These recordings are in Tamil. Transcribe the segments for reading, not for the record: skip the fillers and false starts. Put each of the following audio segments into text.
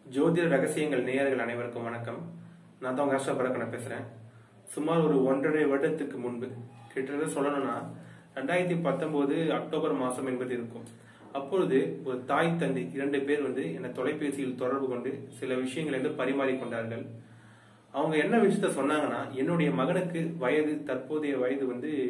ஜோதிட ரகசியங்கள் நேயர்கள் அனைவருக்கும் வணக்கம். நான் தான் உங்க பரக்கன பேசுறேன். சுமார் ஒரு 1.5 வருடத்துக்கு முன்பு, கிட்டத்தட்ட சொல்லணும்னா 2019 அக்டோபர் மாசம் என்பது இருக்கும். அப்பொழுது ஒரு தாய் தந்தை 2 பேர் என்னை தொலைபேசியில் தொடர்பு கொண்டு சில விஷயங்களை பரிமாறிக்கொண்டார்கள். அவங்க என்ன விஷயத்த சொன்னாங்கன்னா, என்னுடைய மகனுக்கு தற்போதைய வயது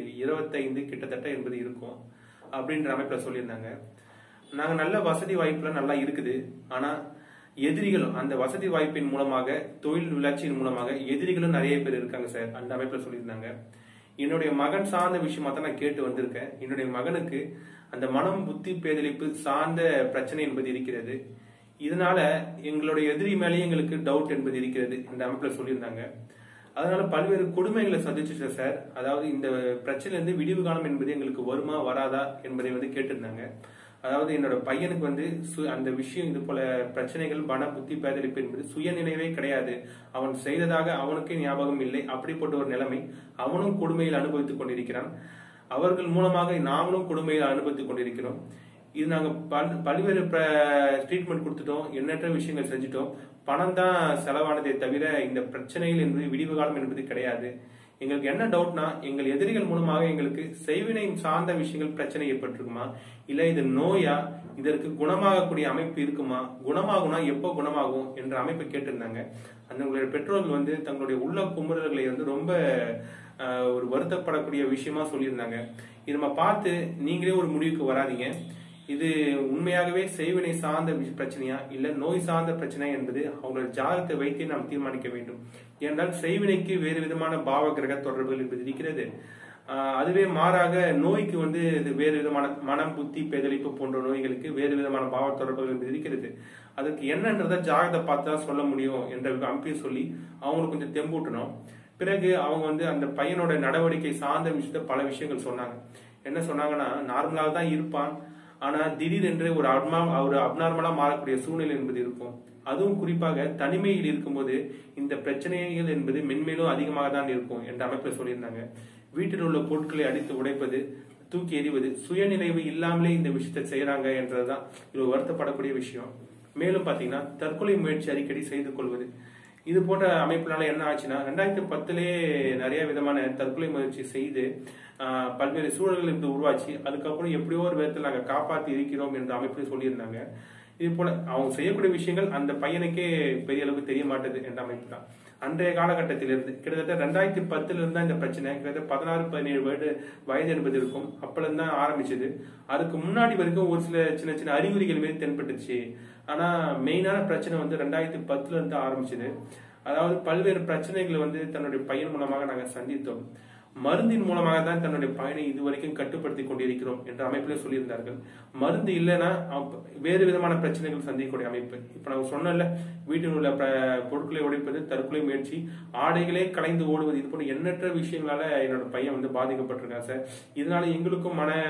25 கிட்டத்தட்ட என்பது இருக்கும் அப்படின்ற அமைப்புல சொல்லியிருந்தாங்க. நாங்க நல்ல வசதி வாய்ப்புல நல்லா இருக்குது. ஆனா எதிரிகளும் அந்த வசதி வாய்ப்பின் மூலமாக, தொழில் வளர்ச்சியின் மூலமாக எதிரிகளும் நிறைய பேர் இருக்காங்க சார், அந்த அமைப்புல சொல்லியிருந்தாங்க. என்னுடைய மகன் சார்ந்த விஷயமா தான் நான் கேட்டு வந்திருக்கேன். என்னுடைய மகனுக்கு அந்த மனம் புத்தி பேதலிப்பு சார்ந்த பிரச்சனை என்பது இருக்கிறது. இதனால எங்களுடைய எதிரி மேலேயே எங்களுக்கு டவுட் என்பது இருக்கிறது, இந்த அமைப்புல சொல்லியிருந்தாங்க. அதனால பல்வேறு கொடுமைகளை சந்திச்சுட்டேன் சார். அதாவது இந்த பிரச்சனையிலிருந்து விடிவு காலம் என்பது எங்களுக்கு வருமா வராதா என்பதை கேட்டிருந்தாங்க. அதாவது என்னோட பையனுக்கு அந்த விஷயம், இது போல பிரச்சனைகள், மன புத்தி பேதலிப்பு என்பது சுயநினைவே கிடையாது. அவன் செய்ததாக அவனுக்கே ஞாபகம் இல்லை. அப்படிப்பட்ட ஒரு நிலைமை. அவனும் கொடுமையில் அனுபவித்துக் கொண்டிருக்கிறான். அவர்கள் மூலமாக நாங்களும் கொடுமையில் அனுபவித்துக் கொண்டிருக்கிறோம். இது நாங்க பல்வேறு ட்ரீட்மெண்ட் கொடுத்துட்டோம், எண்ணற்ற விஷயங்கள் செஞ்சுட்டோம். பணம் தான் செலவானதே தவிர இந்த பிரச்சனைகள் என்பது விடிவு காலம் என்பது கிடையாது. எங்களுக்கு என்ன டவுட்னா, எங்கள் எதிரிகள் மூலமாக எங்களுக்கு செய்வினை சார்ந்த விஷயங்கள் பிரச்சனை ஏற்பட்டிருக்குமா, இல்ல இது நோயா, இதற்கு குணமாகக்கூடிய அமைப்பு இருக்குமா, குணமாகும்னா எப்போ குணமாகும் என்ற அமைப்பை கேட்டிருந்தாங்க. அந்த பெற்றோர்கள் தங்களுடைய உள்ள குமுறல்களை ரொம்ப ஒரு வருத்தப்படக்கூடிய விஷயமா சொல்லியிருந்தாங்க. இது நம்ம பார்த்து நீங்களே ஒரு முடிவுக்கு வராதீங்க. இது உண்மையாகவே செய்வினை சார்ந்த பிரச்சனையா இல்ல நோய் சார்ந்த பிரச்சனையா என்பது அவங்களோட ஜாதகத்தை வைத்தே நாம் தீர்மானிக்க வேண்டும். ஏனென்றால் செய்வினைக்கு வேறு விதமான பாவ கிரக தொடர்புகள் என்பது இருக்கிறது. அதுவே மாறாக நோய்க்கு இது வேறு விதமான மனம் புத்தி பேதலிப்பு போன்ற நோய்களுக்கு வேறு விதமான பாவ தொடர்புகள் என்பது இருக்கிறது. அதுக்கு என்னன்றத ஜாதகத்தை பார்த்து தான் சொல்ல முடியும் என்ற அமைப்பையும் சொல்லி அவங்களுக்கு கொஞ்சம் தெம்பூட்டணும். பிறகு அவங்க அந்த பையனோட நடவடிக்கை சார்ந்த விஷயத்த பல விஷயங்கள் சொன்னாங்க. என்ன சொன்னாங்கன்னா, நார்மலாக தான் இருப்பான், ஆனா திடீரென்று ஒரு அப்நார்மலா மாறக்கூடிய சூழ்நிலை என்பது இருக்கும். அதுவும் குறிப்பாக தனிமையில் இருக்கும்போது இந்த பிரச்சனைகள் என்பது மென்மேலும் அதிகமாக தான் இருக்கும் என்ற அமைப்பில் சொல்லியிருந்தாங்க. வீட்டில் உள்ள பொருட்களை அடித்து உடைப்பது, தூக்கி எறிவது, சுயநினைவு இல்லாமலே இந்த விஷயத்தை செய்யறாங்க என்றதுதான் இது வருத்தப்படக்கூடிய விஷயம். மேலும் பாத்தீங்கன்னா, தற்கொலை முயற்சி அடிக்கடி செய்து கொள்வது, இது போன்ற அமைப்புனால என்ன ஆச்சுன்னா, 2010 நிறைய விதமான தற்கொலை முயற்சி செய்து பல்வேறு சூழல்கள் உருவாச்சு. அதுக்கப்புறம் எப்படியோ ஒரு விதத்தில் நாங்க காப்பாற்றி இருக்கிறோம் என்ற அமைப்பில் சொல்லியிருந்தாங்க. இது போல அவங்க செய்யக்கூடிய விஷயங்கள் அந்த பையனுக்கே பெரிய அளவுக்கு தெரிய மாட்டேது என்ற அமைப்பு தான். அன்றைய காலகட்டத்திலிருந்து கிட்டத்தட்ட 2010 இருந்தா இந்த பிரச்சனை கிட்டத்தட்ட 16-17 வயது என்பது இருக்கும். அப்பல தான் ஆரம்பிச்சது. அதுக்கு முன்னாடி வரைக்கும் ஒரு சில சின்ன சின்ன அறிகுறிகள் தென்பட்டுச்சு. ஆனா மெயினான பிரச்சனை 2010 இருந்து ஆரம்பிச்சது. அதாவது பல்வேறு பிரச்சனைகளை தன்னுடைய பையன் மூலமாக நாங்க சந்தித்தோம். மருந்தின் மூலமாக தான் தன்னுடைய பயனை இதுவரைக்கும் கட்டுப்படுத்தி கொண்டிருக்கிறோம் என்ற அமைப்பிலே சொல்லியிருந்தார்கள். மருந்து இல்லைன்னா வேறு விதமான பிரச்சனைகள் சந்திக்கக்கூடிய அமைப்பு. இப்ப நான் சொன்னல, வீட்டில் உள்ள பொருட்களை உடைப்பது, தற்கொலை முயற்சி, ஆடைகளே கலைந்து ஓடுவது, இது போன்ற எண்ணற்ற விஷயங்களால என்னோட பையன் பாதிக்கப்பட்டிருக்கான் சார். இதனால எங்களுக்கும் மன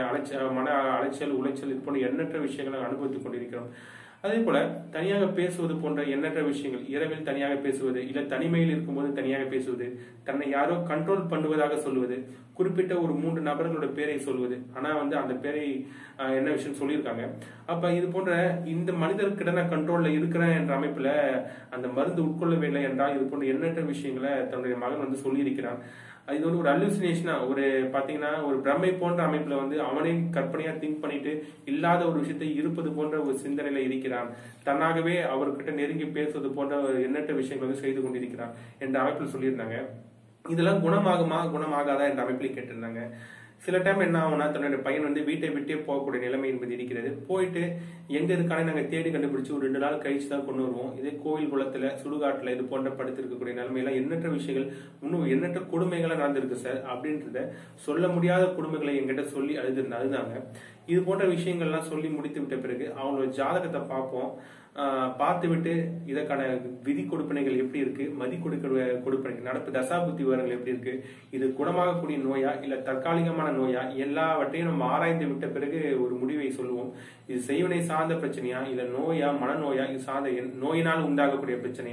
அலைச்சல், உளைச்சல், இது போன்ற எண்ணற்ற விஷயங்களை அனுபவித்துக் கொண்டிருக்கிறோம். அதே போல தனியாக பேசுவது போன்ற எண்ணற்ற விஷயங்கள், இரவில் தனியாக பேசுவது, இல்ல தனிமையில் இருக்கும்போது தனியாக பேசுவது, தன்னை யாரோ கண்ட்ரோல் பண்ணுவதாக சொல்லுவது, குறிப்பிட்ட ஒரு 3 நபர்களோட பேரை சொல்வது, ஆனா அந்த பேரை என்ன விஷயம் சொல்லியிருக்காங்க. அப்ப இது போன்ற இந்த மனிதர்கிட்ட நான் கண்ட்ரோல்ல இருக்கிறேன் என்ற அமைப்புல அந்த மருந்து உட்கொள்ளவில்லை என்றால் இது போன்ற எண்ணற்ற விஷயங்களை தன்னுடைய மகன் சொல்லி இருக்கிறான். இது ஒரு அலுசினேஷனா, ஒரு பாத்தீங்கன்னா ஒரு பிரம்மை போன்ற அமைப்புல அவனே கற்பனையா திங்க் பண்ணிட்டு இல்லாத ஒரு விஷயத்தை இருப்பது போன்ற ஒரு சிந்தனையில இருக்கிறான். தன்னாகவே அவர்கிட்ட நெருங்கி பேசுவது போன்ற எண்ணற்ற விஷயங்கள் செய்து கொண்டிருக்கிறான் என்ற அமைப்பில் சொல்லியிருந்தாங்க. இதெல்லாம் குணமாகுமா குணமாகாதா என்ற அமைப்பில் கேட்டிருந்தாங்க. சில டைம் என்ன ஆகும்னா, தன்னுடைய பையன் வீட்டை விட்டே போகக்கூடிய நிலைமை என்பது இருக்கிறது. போயிட்டு எங்க இருக்கானே நாங்க தேடி கண்டுபிடிச்சு ஒரு 2 நாள் கழிச்சு தான் கொண்டு வருவோம். இதே கோவில் குளத்துல, சுடுகாட்டுல இது போன்ற படுத்திருக்கக்கூடிய நிலைமையெல்லாம் எண்ணற்ற விஷயங்கள், இன்னும் எண்ணற்ற கொடுமைகளை நடந்திருக்கு சார். அப்படின்றத சொல்ல முடியாத கொடுமைகளை எங்கிட்ட சொல்லி அழுதாங்க. இது போன்ற விஷயங்கள்லாம் சொல்லி முடித்து விட்ட பிறகு அவங்களோட ஜாதகத்தை பார்ப்போம். பார்த்து விட்டு இதற்கான விதி கொடுப்பனைகள் எப்படி இருக்கு, மதி கொடுப்பனைகள், நடப்பு தசாபுத்தி விவரங்கள் எப்படி இருக்கு, இது குணமாகக்கூடிய நோயா இல்ல தற்காலிகமான நோயா, எல்லாவற்றையும் நம்ம ஆராய்ந்து விட்ட பிறகு ஒரு முடிவை சொல்லுவோம். இது செய்வினை சார்ந்த பிரச்சனையா இல்ல நோயா, மனநோயா, இது சார்ந்த நோயினால் உண்டாகக்கூடிய பிரச்சனையா,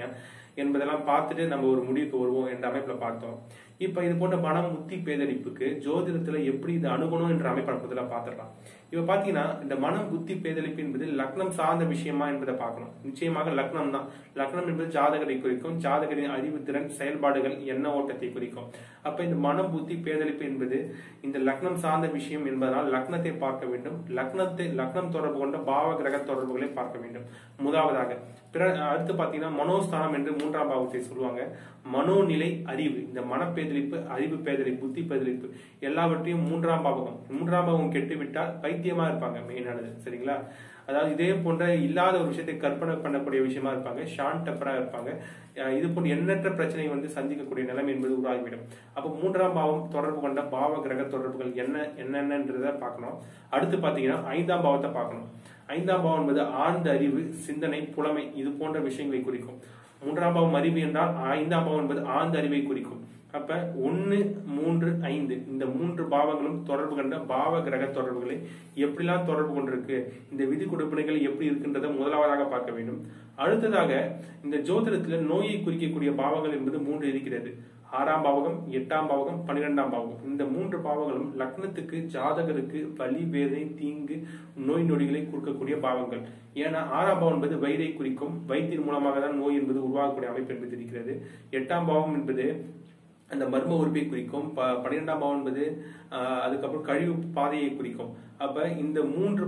என்பதெல்லாம் பார்த்துட்டு நம்ம ஒரு முடிவுக்கு வருவோம் என்ற அமைப்புல பார்த்தோம். இப்ப இது போன்ற மனம் புத்தி பேதலிப்புக்கு ஜோதிடத்துல எப்படி இது அணுகணும் என்ற அமைப்பு அனுப்புதல பாத்துடலாம். இப்ப பாத்தீங்கன்னா இந்த மனம் புத்தி பேதலிப்பு என்பது லக்னம் சார்ந்த விஷயமா என்பதை பார்க்கணும். நிச்சயமாக லக்னம் தான். லக்னம் என்பது ஜாதகரை குறிக்கும். ஜாதகரின் அறிவுத்திறன், செயல்பாடுகள், எண்ண ஓட்டத்தை குறிக்கும். அப்ப இந்த மனம் புத்தி பேதலிப்பு என்பது இந்த லக்னம் சார்ந்த விஷயம் என்பதனால் லக்னத்தை பார்க்க வேண்டும். லக்னம் தொடர்பு கொண்ட பாவ கிரக தொடர்புகளை பார்க்க வேண்டும். முதலாவதாக அடுத்து பாத்தீங்கன்னா மனோஸ்தானம் என்று 3ஆம் பாவத்தை சொல்லுவாங்க. மனோநிலை, அறிவு, இந்த மனப்பேதலிப்பு, அறிவு பேதலிப்பு, புத்தி பேதலிப்பு எல்லாவற்றையும் 3ஆம் பாவம் கெட்டுவிட்டால் பைத்தியமா இருப்பாங்க. மெயினானது சரிங்களா. அதாவது இதே போன்ற இல்லாத ஒரு விஷயத்தை கற்பனை பண்ணக்கூடிய விஷயமா இருப்பாங்க. ஷார்ட் டெம்பரா இருப்பாங்க. இது போன்ற எண்ணற்ற பிரச்சனை சந்திக்கக்கூடிய நிலைமை என்பது உருவாகிவிடும். அப்போ 3ஆம் பாவம் தொடர்பு கொண்ட பாவ கிரக தொடர்புகள் என்னென்னன்றத பார்க்கணும். அடுத்து பாத்தீங்கன்னா 5ஆம் பாவத்தை பார்க்கணும். 5ஆம் பாவம் என்பது ஆழ்ந்த அறிவு, சிந்தனை, புலமை இது போன்ற விஷயங்களை குறிக்கும். 3ஆம் பாவம் அறிவு என்றால் 5ஆம் பாவம் என்பது ஆழ்ந்த அறிவை குறிக்கும். அப்ப 1, 3, 5 இந்த 3 பாவங்களும் தொடர்பு கொண்ட பாவ கிரக தொடர்புகளை எப்படிலாம் தொடர்பு கொண்டிருக்கு, இந்த விதி கொடுப்பினைகள் எப்படி இருக்குன்றதை முதலாவதாக பார்க்க வேண்டும். அடுத்ததாக இந்த ஜோதிடத்துல நோயை குறிக்கக்கூடிய பாவங்கள் என்பது 3 இருக்கிறது. 6ஆம் பாவகம், 8ஆம் பாவகம், 12ஆம் பாவகம். இந்த 3 பாவங்களும் லக்னத்துக்கு, ஜாதகருக்கு வலி, வேதனை, தீங்கு, நோய் நொடிகளை கொடுக்கக்கூடிய பாவங்கள். ஏன்னா 6ஆம் பாவம் என்பது வயிறை குறிக்கும். வயிற்றின் மூலமாக தான் நோய் என்பது உருவாகக்கூடிய அமைப்பு என்பது இருக்கிறது. 8ஆம் பாவம் என்பது அந்த மர்ம உறுப்பை குறிக்கும். 12ஆம் பாவம் என்பது அதுக்கப்புறம் கழிவு பாதையை குறிக்கும். அப்ப இந்த 3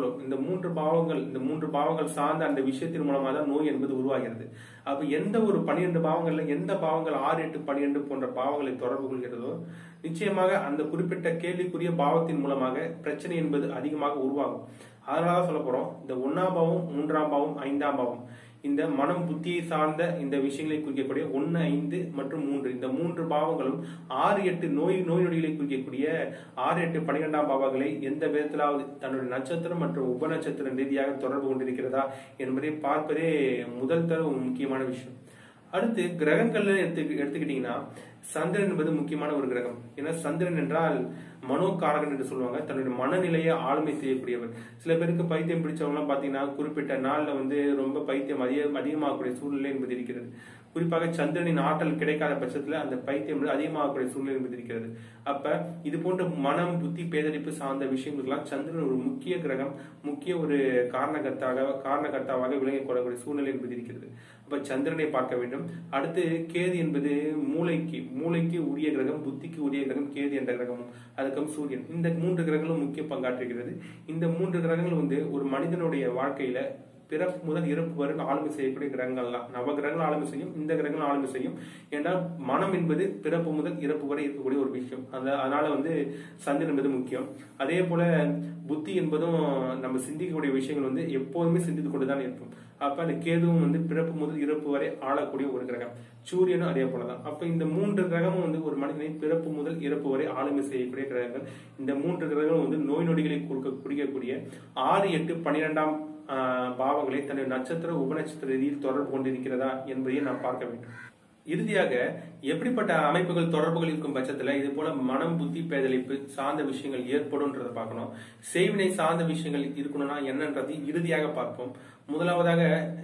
பாவங்கள் சார்ந்த அந்த விஷயத்தின் மூலமாக தான் நோய் என்பது உருவாகிறது. அப்ப எந்த ஒரு 12 பாவங்கள்ல எந்த பாவங்கள் 6, 8, 12 போன்ற பாவங்களை தொடர்பு கொள்கிறதோ நிச்சயமாக அந்த குறிப்பிட்ட கேள்விக்குரிய பாவத்தின் மூலமாக பிரச்சனை என்பது அதிகமாக உருவாகும். அதனால சொல்ல போறோம், இந்த 1ஆம் பாவம், 3ஆம் பாவம், 5ஆம் பாவம் இந்த மனம் புத்தியை சார்ந்த இந்த விஷயங்களை குறிக்கக்கூடிய 1, 5 மற்றும் 3 இந்த 3 பாவங்களும் 6, 8 நோய் நொடிகளை குறிக்கக்கூடிய 6, 8, 12ஆம் பாவங்களை எந்த விதத்திலாவது தன்னுடைய நட்சத்திரம் மற்றும் உப நட்சத்திரம் ரீதியாக தொடர்பு கொண்டிருக்கிறதா என்பதை பார்ப்பதே முதல் தர முக்கியமான விஷயம். அடுத்து கிரகங்கள்ல எடுத்துக்கிட்டீங்கன்னா சந்திரன் என்பது முக்கியமான ஒரு கிரகம். ஏன்னா சந்திரன் என்றால் மனோகாரகன் என்று சொல்லுவாங்க. தன்னுடைய மனநிலையை ஆளுமை செய்யக்கூடியவர். சில பேருக்கு பைத்தியம் பிடிச்சவங்க எல்லாம் பாத்தீங்கன்னா குறிப்பிட்ட நாள்ல ரொம்ப பைத்தியம் அதிகமாகக்கூடிய சூழ்நிலை என்பது இருக்கிறது. குறிப்பாக சந்திரனின் ஆற்றல் கிடைக்காத பட்சத்துல அந்த பைத்தியம் அதிகமாகக்கூடிய சூழ்நிலை என்பது இருக்கிறது. அப்ப இது போன்ற மனம் புத்தி பேதலிப்பு சார்ந்த விஷயங்களுக்கெல்லாம் சந்திரன் ஒரு முக்கிய கிரகம், முக்கிய ஒரு காரணகர்த்தாவாக விளங்கிக் கொள்ளக்கூடிய சூழ்நிலை என்பது இருக்கிறது. அப்ப சந்திரனை பார்க்க வேண்டும். அடுத்து கேது என்பது மூளைக்கு உரிய கிரகம், புத்திக்கு உரிய கிரகம் கேது என்ற கிரகமும், அதுக்கும் சூரியன். இந்த 3 கிரகங்களும் முக்கிய பங்காற்றுகிறது. இந்த 3 கிரகங்கள் ஒரு மனிதனுடைய வாழ்க்கையில பிறப்பு முதல் இறப்பு வரை ஆளுமை செய்யக்கூடிய கிரகங்கள்லாம் நவ கிரகங்கள் ஆளுமை செய்யும். இந்த கிரகங்கள் ஆளுமை செய்யும். என்றால் மனம் என்பது பிறப்பு முதல் இறப்பு வரை இருக்கக்கூடிய ஒரு விஷயம். அதனால சந்திரன் என்பது முக்கியம். அதே போல புத்தி என்பதும் நம்ம சிந்திக்கக்கூடிய விஷயங்கள் எப்போதுமே சிந்தித்துக் கொண்டுதான் இருக்கும். அப்ப அந்த கேதுவும் பிறப்பு முதல் இறப்பு வரை ஆளக்கூடிய ஒரு கிரகம். சூரியனும் அதே போலதான். அப்ப இந்த 3 கிரகமும் ஒரு மனிதனை பிறப்பு முதல் இறப்பு வரை ஆளுமை செய்யக்கூடிய கிரகங்கள். இந்த 3 கிரகங்களும் நோய் நொடிகளை குறிக்கக்கூடிய 6, 8, 12ஆம் பாவங்களை தன்னுடைய நட்சத்திர உபநட்சத்திர ரீதியில் தொடர்பு கொண்டிருக்கிறதா என்பதையும் நாம் பார்க்க வேண்டும். இறுதியாக எப்படிப்பட்ட அமைப்புகள் தொடர்புகள் இருக்கும் பட்சத்துல இது போல மனம் புத்தி பேதலிப்பு சார்ந்த விஷயங்கள் ஏற்படும்ன்றதை பார்க்கணும். செய்வினை சார்ந்த விஷயங்கள் இருக்கணும்னா என்னன்றது இறுதியாக பார்ப்போம். முதலாவதாக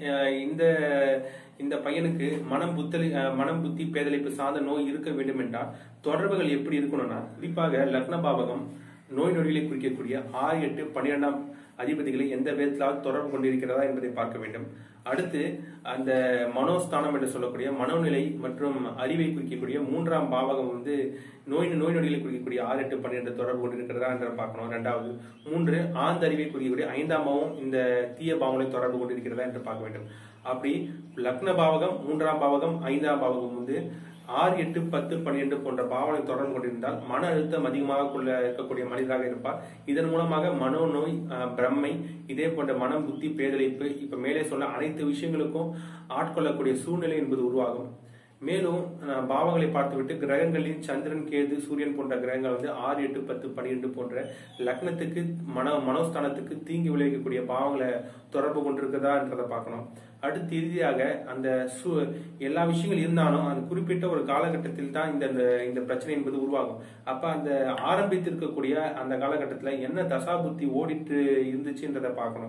இந்த பையனுக்கு மனம் புத்தி பேதலிப்பு சார்ந்த நோய் இருக்க வேண்டும் என்றால் தொடர்புகள் எப்படி இருக்கணும்னா குறிப்பாக லக்ன பாவகம் நோய் நொடிகளை குறிக்கக்கூடிய 6, 8, 12ஆம் அதிபதிகளை எந்த விதத்திலாவது தொடர்பு கொண்டிருக்கிறதா என்பதை பார்க்க வேண்டும். அடுத்து அந்த மனோஸ்தானம் என்று சொல்லக்கூடிய மனோநிலை மற்றும் அறிவை குறிக்கக்கூடிய 3ஆம் பாவகம் நோய் நொடிகளை குறிக்கக்கூடிய 6, 8, 12 தொடர்பு கொண்டிருக்கிறதா என்று பார்க்கணும். 2வது 3 ஆழ்ந்த அறிவை குறிக்கக்கூடிய 5ஆம் பாவம் இந்த தீய பாவங்களை தொடர்பு கொண்டிருக்கிறதா என்று பார்க்க வேண்டும். அப்படி லக்ன பாவகம் 3ஆம் பாவகம் 5ஆம் பாவகம் 6, 8, 10, 12 போன்ற பாவனை தொடர்பு கொண்டிருந்தால் மன அழுத்தம் அதிகமாக இருக்கக்கூடிய மனிதராக இருப்பார். இதன் மூலமாக மனோநோய், பிரம்மை, இதே போன்ற மனம் புத்தி பேதலிப்பு இப்ப மேலே சொன்ன அனைத்து விஷயங்களுக்கும் ஆட்கொள்ளக்கூடிய சூழ்நிலை என்பது உருவாகும். மேலும் பாவங்களை பார்த்துவிட்டு கிரகங்களின் சந்திரன், கேது, சூரியன் போன்ற கிரகங்கள் 6, 8, 10, 12 போன்ற லக்னத்துக்கு மனோஸ்தானத்துக்கு தீங்கு விளைவிக்கக்கூடிய பாவங்களை தொடர்பு கொண்டிருக்கிறதா என்றதை பார்க்கணும். அடுத்து இறுதியாக அந்த எல்லா விஷயங்கள் இருந்தாலும் அந்த குறிப்பிட்ட ஒரு காலகட்டத்தில் தான் இந்த பிரச்சனை என்பது உருவாகும். அப்ப அந்த ஆரம்பித்திருக்கக்கூடிய அந்த காலகட்டத்தில் என்ன தசா புத்தி ஓடிட்டு இருந்துச்சுன்றதை பார்க்கணும்.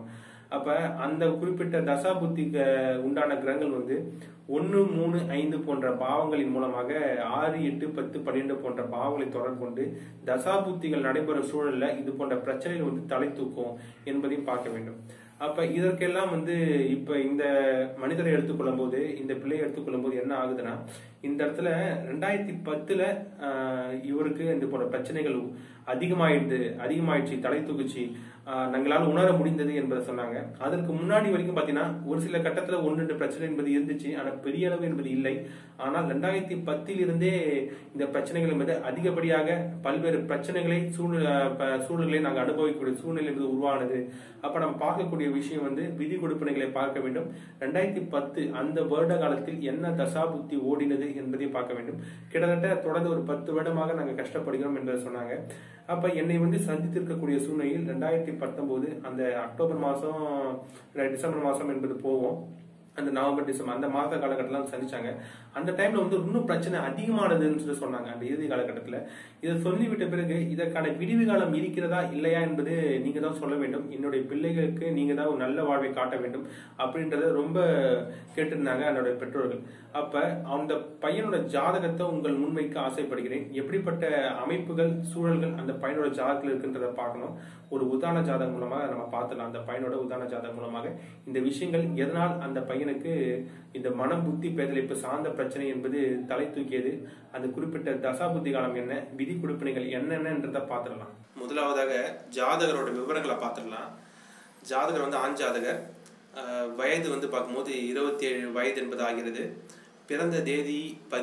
அப்ப அந்த குறிப்பிட்ட தசா புத்திக்கு உண்டான கிரகங்கள் வந்து 1, 3, 5 போன்ற பாவங்களின் மூலமாக 6, 8, 10, 12 போன்ற பாவங்களை தொடர்பு கொண்டு தசா புத்திகள் நடைபெறும் சூழல்ல இது போன்ற பிரச்சனைகள் வந்து தலை தூக்கும் என்பதையும் பார்க்க வேண்டும். அப்ப இதற்கெல்லாம் வந்து இப்ப இந்த மனிதரை எடுத்துக்கொள்ளும் போது, இந்த பிள்ளையை எடுத்துக்கொள்ளும் போது என்ன ஆகுதுன்னா, இந்த இடத்துல 2010ல இவருக்கு இந்த போன்ற பிரச்சனைகள் அதிகமாயிடுச்சு, தலை தூக்குச்சு, நாங்களால உணர முடிந்தது என்பதை சொன்னாங்க. அதற்கு முன்னாடி வரைக்கும் பாத்தீங்கன்னா ஒரு சில கட்டத்துல 1-2 பிரச்சனை என்பது இருந்துச்சு, ஆனா பெரிய அளவு என்பது இல்லை. ஆனால் 2010 இருந்தே இந்த பிரச்சனைகள் என்பது அதிகப்படியாக பல்வேறு பிரச்சனைகளை சூழ்நிலை நாங்கள் அனுபவிக்கக்கூடிய சூழ்நிலை என்பது உருவானது. அப்ப நம்ம பார்க்கக்கூடிய விஷயம் வந்து விதி கொடுப்பினைகளை பார்க்க வேண்டும். 2010 அந்த வருட காலத்தில் என்ன தசா புத்தி ஓடினது என்பதை பார்க்க வேண்டும். கிட்டத்தட்ட தொடர்ந்து ஒரு 10 வருடமாக நாங்கள் கஷ்டப்படுகிறோம் என்பதை சொன்னாங்க. அப்ப என்னை வந்து சந்தித்திருக்கக்கூடிய சூழ்நிலையில் 2019 அந்த அக்டோபர் மாசம் டிசம்பர் மாசம் என்பது போவோம், அந்த நவம்பர் டிசம்பர் அந்த மாத காலகட்டத்தில் சந்திச்சாங்க. அந்த டைம்ல வந்து இன்னும் பிரச்சனை அதிகமானதுன்னு சொல்லி சொன்னாங்க அந்த இறுதி காலகட்டத்தில். இதை சொல்லிவிட்ட பிறகு இதற்கான விடிவு காலம் இருக்கிறதா இல்லையா என்பது நீங்க தான் சொல்ல வேண்டும். என்னுடைய பிள்ளைகளுக்கு நீங்க தான் ஒரு நல்ல வாழ்வை காட்ட வேண்டும் அப்படின்றத ரொம்ப கேட்டிருந்தாங்க என்னுடைய பெற்றோர்கள். அப்ப அந்த பையனோட ஜாதகத்தை உங்கள் முன்வைக்க ஆசைப்படுகிறேன். எப்படிப்பட்ட அமைப்புகள் சூழல்கள் அந்த பையனோட ஜாதகத்தில் இருக்குன்றத பார்க்கணும். ஒரு உதாரண ஜாதகம் மூலமாக நம்ம பார்த்துலாம். அந்த பையனோட உதாரண ஜாதகம் மூலமாக இந்த விஷயங்கள் எதனால் அந்த பையனுக்கு இந்த மனம் புத்தி பேதலிப்பு சார்ந்த பிரச்சனை என்பது தலை தூக்கியது, அந்த குறிப்பிட்ட தசா புத்தி காலம் என்ன, விதி கொடுப்பினைகள் என்னென்னன்றத பார்த்துடலாம். முதலாவதாக ஜாதகரோட விவரங்களை பார்த்துடலாம். ஜாதகர் வந்து ஆண் ஜாதகர், வயது வந்து பார்க்கும்போது 27 வயது என்பது ஆகிறது. பிறந்த தேதி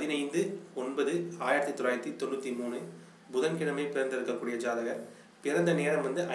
15/9/1993 புதன்கிழமை பிறந்திருக்கக்கூடிய ஜாதகர். பிறந்த நேரம் வந்து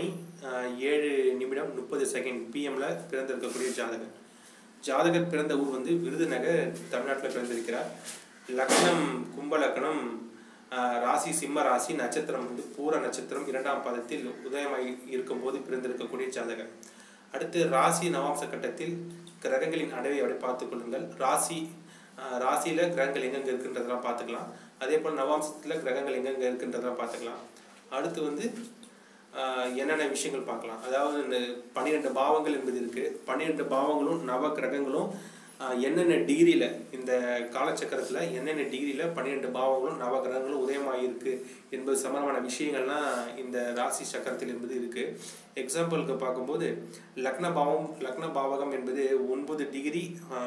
5:07:30 PM பிறந்திருக்கக்கூடிய ஜாதகர். ஜாதகர் பிறந்த ஊர் வந்து விருதுநகர், தமிழ்நாட்டில் பிறந்திருக்கிறார். லக்னம் கும்ப லக்னம், ராசி சிம்ம ராசி, நட்சத்திரம் வந்து பூர நட்சத்திரம் 2ஆம் பாதத்தில் உதயமாய் இருக்கும் போது பிறந்திருக்கக்கூடிய ஜாதகர். அடுத்து ராசி நவாம்ச கட்டத்தில் கிரகங்களின் அடைவை அப்படி பார்த்துக் கொள்ளுங்கள். ராசியில கிரகங்கள் எங்கெங்க இருக்குன்றதெல்லாம் பார்த்துக்கலாம். அதே போல் நவாம்சத்துல கிரகங்கள் எங்கெங்க இருக்குன்றதெல்லாம் பார்த்துக்கலாம். அடுத்து வந்து என்னென்ன விஷயங்கள் பார்க்கலாம். அதாவது இந்த 12 பாவங்கள் என்பது இருக்கு. 12 பாவங்களும் நவ கிரகங்களும் என்னென்ன டிகிரியில இந்த காலச்சக்கரத்துல என்னென்ன டிகிரியில 12 பாவங்களும் நவ கிரகங்களும் உதயமாயிருக்கு என்பது சம்பந்தமான விஷயங்கள்லாம் இந்த ராசி சக்கரத்தில் என்பது இருக்கு. எக்ஸாம்பிளுக்கு பார்க்கும்போது லக்ன பாவகம் என்பது 9 டிகிரி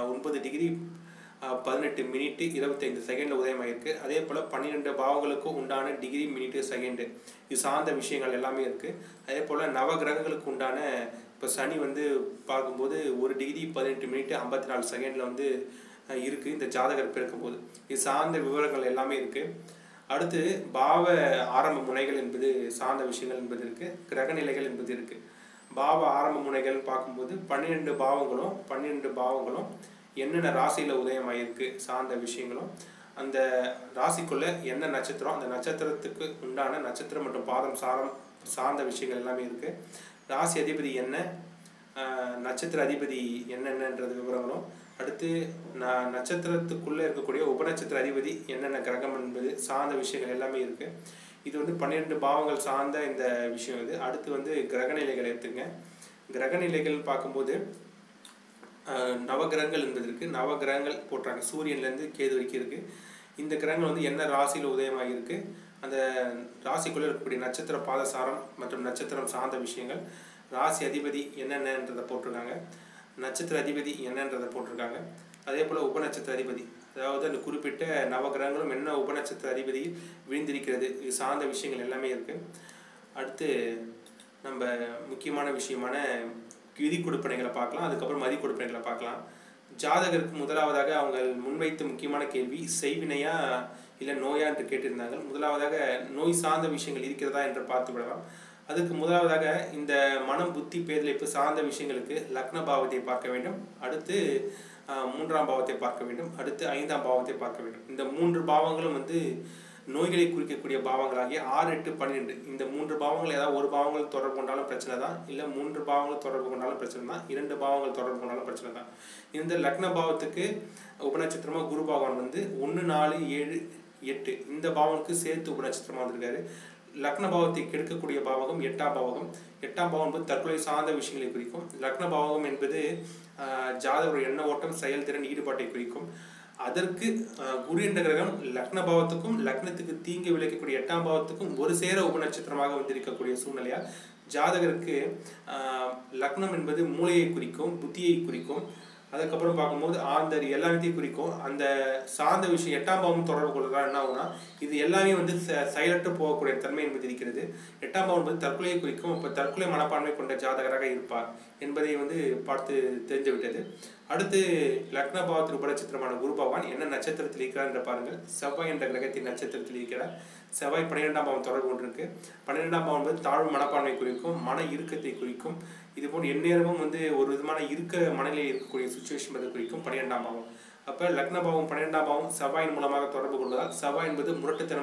18 மினிட் 25 செகண்ட்ல உதயமாயிருக்கு. அதே போல 12 பாவங்களுக்கும் உண்டான டிகிரி மினிட் செகண்ட் இது சார்ந்த விஷயங்கள் எல்லாமே இருக்கு. அதே போல நவ கிரகங்களுக்கு உண்டான இப்போ சனி வந்து பார்க்கும்போது 1 டிகிரி 18 மினிட் 54 செகண்ட்ல வந்து இருக்கு இந்த ஜாதகர் பிறக்கும்போது. இது சார்ந்த விவரங்கள் எல்லாமே இருக்கு. அடுத்து பாவ ஆரம்ப முனைகள் என்பது சார்ந்த விஷயங்கள் என்பது இருக்கு. கிரக நிலைகள் என்பது இருக்கு. பாவ ஆரம்ப முனைகள் பார்க்கும்போது 12 பாவங்களும் என்னென்ன ராசியில உதயமாயிருக்கு சார்ந்த விஷயங்களும், அந்த ராசிக்குள்ள என்ன நட்சத்திரம், அந்த நட்சத்திரத்துக்கு உண்டான நட்சத்திரம் மற்றும் பாதம் சார்ந்த விஷயங்கள் எல்லாமே இருக்கு. ராசி அதிபதி என்ன, நட்சத்திர அதிபதி என்னென்னன்றது விவரங்களும், அடுத்து நட்சத்திரத்துக்குள்ள இருக்கக்கூடிய உபநட்சத்திர அதிபதி என்னென்ன கிரகம் என்பது சார்ந்த விஷயங்கள் எல்லாமே இருக்கு. இது வந்து 12 பாவங்கள் சார்ந்த இந்த விஷயம் இது. அடுத்து வந்து கிரகநிலைகள் எடுத்துங்க. கிரகநிலைகள் பார்க்கும்போது நவகிரகங்கள் என்பது இருக்கு. நவகிரகங்கள் போட்டாங்க, சூரியன்லேருந்து கேது வரைக்கும் இருக்கு. இந்த கிரகங்கள் வந்து என்ன ராசியில் உதயமாக இருக்கு, அந்த ராசிக்குள்ளே இருக்கக்கூடிய நட்சத்திர பாதசாரம் மற்றும் நட்சத்திரம் சார்ந்த விஷயங்கள், ராசி அதிபதி என்னென்னன்றதை போட்டிருக்காங்க, நட்சத்திர அதிபதி என்னன்றதை போட்டிருக்காங்க. அதே போல் உபநட்சத்திர அதிபதி, அதாவது அந்த குறிப்பிட்ட நவகிரகங்களும் என்ன உபநட்சத்திர அதிபதியில் விழுந்திருக்கிறது, இது சார்ந்த விஷயங்கள் எல்லாமே இருக்கு. அடுத்து நம்ம முக்கியமான விஷயமான விதி கொடுப்பனைகளை பார்க்கலாம், அதுக்கப்புறம் மதி கொடுப்பனைகளை பார்க்கலாம். ஜாதகருக்கு முதலாவதாக அவங்க முன்வைத்த முக்கியமான கேள்வி செய்வினையா இல்லை நோயா என்று கேட்டிருந்தாங்க. முதலாவதாக நோய் சார்ந்த விஷயங்கள் இருக்கிறதா என்று பார்த்து விடலாம். அதுக்கு முதலாவதாக இந்த மனம் புத்தி பேதலிப்பு சார்ந்த விஷயங்களுக்கு லக்ன பாவத்தை பார்க்க வேண்டும். அடுத்து 3ஆம் பாவத்தை பார்க்க வேண்டும். அடுத்து 5ஆம் பாவத்தை பார்க்க வேண்டும். இந்த 3 பாவங்களும் வந்து நோய்களை குறிக்கக்கூடிய பாவங்களாகிய 6, 8, 12 இந்த 3 பாவங்கள் ஏதாவது ஒரு பாவங்கள் தொடர்பு கொண்டாலும் பிரச்சனை தான், இல்லை 3 பாவங்கள் தொடர்பு கொண்டாலும் பிரச்சனை தான், 2 பாவங்கள் தொடர்பு கொண்டாலும் பிரச்சனை தான். இந்த லக்ன பாவத்துக்கு உபநட்சத்திரமா குரு பகவான் வந்து 1, 4, 7, 8 இந்த பாவனுக்கு சேர்த்து உபநட்சத்திரமா வந்திருக்காரு. லக்ன பாவத்தை கெடுக்கக்கூடிய பாவகம் 8ஆம் பாவகம். 8ஆம் பாவம் என்பது தற்கொலை சார்ந்த விஷயங்களை குறிக்கும். லக்ன பாவகம் என்பது ஜாதகருடைய எண்ண ஓட்டம், செயல்திறன், ஈடுபாட்டை குறிக்கும். அதற்கு குரு என்ற கிரகம் லக்ன பாவத்துக்கும் லக்னத்துக்கு தீங்கு விளைக்கக்கூடிய 8ஆம் பாவத்துக்கும் ஒரு சேர உபநட்சத்திரமாக வந்திருக்கக்கூடிய சூழ்நிலையால் ஜாதகருக்கு லக்னம் என்பது மூளையை குறிக்கும், புத்தியை குறிக்கும். அதுக்கப்புறம் பார்க்கும்போது ஆந்தரி எல்லாத்தையும் குறிக்கும். அந்த சார்ந்த விஷயம் 8ஆம் பாவம் தொடர்பு கொள்றதா என்ன ஆகுனா இது எல்லாமே வந்து செயலற்று போகக்கூடிய தன்மை என்பது இருக்கிறது. 8ஆம் பாவம் என்பது தற்கொலையை குறிக்கும். இப்போ தற்கொலை மனப்பான்மை கொண்ட ஜாதகராக இருப்பார் என்பதை வந்து பார்த்து தெரிந்து விட்டது. அடுத்து லக்ன பாவத்தின் உபநட்சத்திரமான குரு பகவான் என்ன நட்சத்திரத்தில் இருக்கிறார் என்று பாருங்கள். செவ்வாய் என்ற கிரகத்தின் நட்சத்திரத்தில் இருக்கிறார். செவ்வாய் 12ஆம் பாவம் தொடர்பு கொண்டிருக்கு. 12ஆம் பாவம் என்பது தாழ்வு மனப்பான்மை குறிக்கும், மன இறுக்கத்தை குறிக்கும். இது போன்று எந்நேரமும் வந்து ஒரு விதமான இருக்க மனநிலையில் இருக்கக்கூடிய சுச்சுவேஷன் அதை குறிக்கும் 12ஆம் பாவம். அப்போ லக்ன பாவம் 12ஆம் பாவம் செவ்வாயின் மூலமாக தொடர்பு கொள்வதால் செவ்வாய் என்பது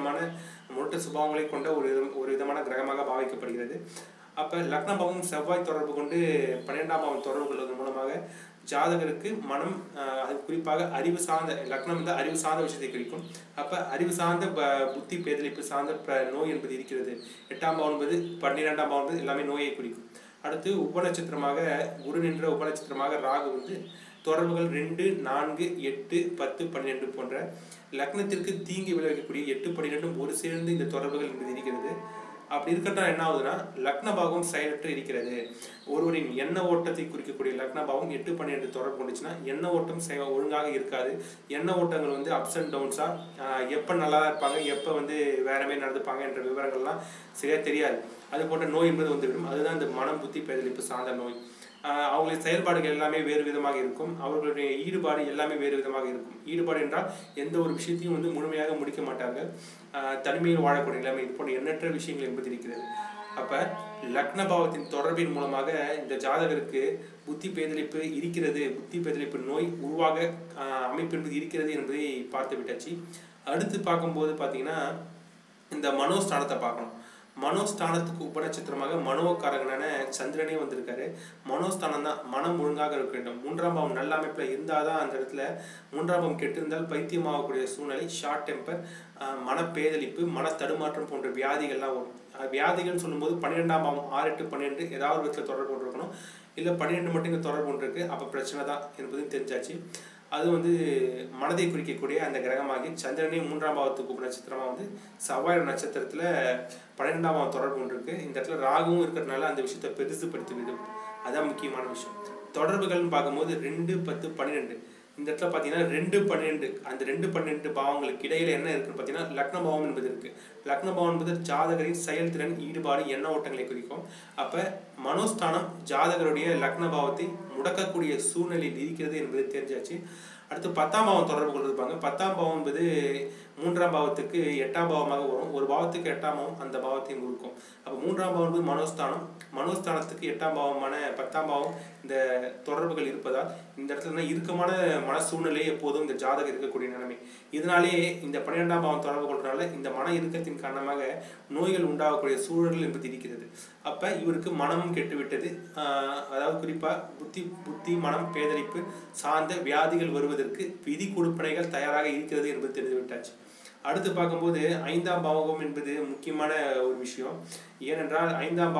முரட்டு சுபாவங்களை கொண்ட ஒரு விதமான கிரகமாக பாவிக்கப்படுகிறது. அப்போ லக்ன பாவம் செவ்வாய் தொடர்பு கொண்டு 12ஆம் பாவம் தொடர்பு கொள்வதன் மூலமாக ஜாதகருக்கு மனம், அது குறிப்பாக அறிவு சார்ந்த லக்னம் வந்து அறிவு சார்ந்த விஷயத்தை குறிக்கும். அப்போ அறிவு சார்ந்த புத்தி பேதலிப்பு சார்ந்த நோய் என்பது இருக்கிறது. 8ஆம் பாவம் என்பது 12ஆம் பாவம் என்பது எல்லாமே நோயை குறிக்கும். அடுத்து உபநட்சத்திரமாக குரு நின்ற உபநட்சத்திரமாக ராகு வந்து தொடர்புகள் 2, 4, 8, 10, 12 போன்ற லக்னத்திற்கு தீங்கு விளைவிக்கக்கூடிய 8, 12 ஒரு சேர்ந்து இந்த தொடர்புகள் என்பது இருக்கிறது. அப்படி இருக்கட்டும் என்ன ஆகுதுன்னா லக்ன பாவம் செயலற்று இருக்கிறது. ஒருவரின் எண்ண ஓட்டத்தை குறிக்கக்கூடிய லக்ன பாவம் 8, 12 தொடர்பு கொண்டுச்சுன்னா எண்ண ஓட்டம் ஒழுங்காக இருக்காது. எண்ண ஓட்டங்கள் வந்து அப்ஸ் அண்ட் டவுன்ஸா, எப்போ நல்லா இருப்பாங்க, எப்போ வந்து வேற மாதிரி நடந்துப்பாங்க என்ற விவரங்கள்லாம் சரியா தெரியாது. அது போன்ற நோய் என்பது வந்துவிடும். அதுதான் இந்த மனம், புத்தி பேதலிப்பு சார்ந்த நோய். அவங்களுடைய செயல்பாடுகள் எல்லாமே வேறு விதமாக இருக்கும். அவர்களுடைய ஈடுபாடு எல்லாமே வேறு விதமாக இருக்கும். ஈடுபாடு என்றால் எந்த ஒரு விஷயத்தையும் வந்து முழுமையாக முடிக்க மாட்டார்கள். தனிமையில் வாழக்கூடிய நிலைமை, இது போன்ற எண்ணற்ற விஷயங்கள் என்பது இருக்கிறது. அப்ப லக்ன பாவத்தின் தொடர்பின் மூலமாக இந்த ஜாதகருக்கு புத்தி பேதலிப்பு இருக்கிறது, புத்தி பேதலிப்பு நோய் உருவாக அமைப்பு என்பது இருக்கிறது என்பதை பார்த்து விட்டாச்சு. அடுத்து பார்க்கும்போது பார்த்தீங்கன்னா இந்த மனோஸ்தானத்தை பார்க்கணும். மனோஸ்தானத்துக்கு உபநட்சத்திரமாக மனோகாரகனான சந்திரனே வந்திருக்காரு. மனோஸ்தானம் தான் மனம் ஒழுங்காக இருக்க வேண்டும். 3ஆம் பாவம் நல்ல அமைப்பில் இருந்தால் தான் அந்த இடத்துல 3ஆம் பாவம் கெட்டிருந்தால் பைத்தியமாகக்கூடிய சூழ்நிலை, ஷார்ட் டெம்பர், மனப்பேதலிப்பு, மன தடுமாற்றம் போன்ற வியாதிகள்லாம் வரும். வியாதிகள்னு சொல்லும்போது 12ஆம் பாவம் 6, 8, 12 ஏதாவது விதத்தில் தொடர்பு கொண்டிருக்கணும். இல்லை 12 மட்டும் இங்கே தொடர்பு கொண்டிருக்கு, அப்போ பிரச்சனை தான் என்பதும் தெரிஞ்சாச்சு. அது வந்து மனதை குறிக்கக்கூடிய அந்த கிரகமாகி சந்திரனே 3ஆம் பாவத்துக்கு உபநட்சத்திரமா வந்து செவ்வாய் நட்சத்திரத்துல 12ஆம் பாவம் தொடர்பு கொண்டிருக்கு. இந்த இடத்துல ராகுவும் இருக்கிறதுனால அந்த விஷயத்தை பெருசுபடுத்தி விடும். அதான் முக்கியமான விஷயம். தொடர்புகள்னு பார்க்கும்போது 2, 10, 12 இந்த இடத்துல பார்த்தீங்கன்னா 2, 12 அந்த 2, 12 பாவங்களுக்கு இடையில என்ன இருக்குன்னு பார்த்தீங்கன்னா லக்ன பாவம் என்பது இருக்கு. லக்ன பாவம் என்பது ஜாதகரின் செயல்திறன், ஈடுபாடு, எண்ண ஓட்டங்களை குறிக்கும். அப்ப மனோஸ்தானம் ஜாதகருடைய லக்ன பாவத்தை முடக்கக்கூடிய சூழ்நிலையில் இருக்கிறது என்பது தெரிஞ்சாச்சு. அடுத்து 10ஆம் பாவம் தொடர்பு கொண்டிருப்பாங்க. 10ஆம் பாவம் என்பது 3ஆம் பாவத்துக்கு 8ஆம் பாவமாக வரும். ஒரு பாவத்துக்கு 8ஆம் பாவம் அந்த பாவத்தையும் இருக்கும். அப்போ 3ஆம் பாவம் என்பது மனோஸ்தானம். மனோஸ்தானத்துக்கு 8ஆம் பாவமான 10ஆம் பாவம் இந்த தொடர்புகள் இருப்பதால் இந்த இடத்துல இறுக்கமான மன சூழ்நிலை எப்போதும் இந்த ஜாதகம் இருக்கக்கூடிய நிலைமை. இதனாலேயே இந்த 12ஆம் பாவம் தொடர்பு கொள்றதுனால இந்த மன இறுக்கத்தின் காரணமாக நோய்கள் உண்டாகக்கூடிய சூழல் என்பது இருக்கிறது. அப்ப இவருக்கு மனமும் கெட்டுவிட்டது. அதாவது குறிப்பா புத்தி மனம் பேதலிப்பு சார்ந்த வியாதிகள் வருவதற்கு விதி கொடுப்பனைகள் தயாராக இருக்கிறது என்பது தெரிந்து விட்டாச்சு. அடுத்து பார்க்கும்போது 5ஆம் பாவகம் என்பது முக்கியமான ஒரு விஷயம். ஏனென்றால் 5ஆம்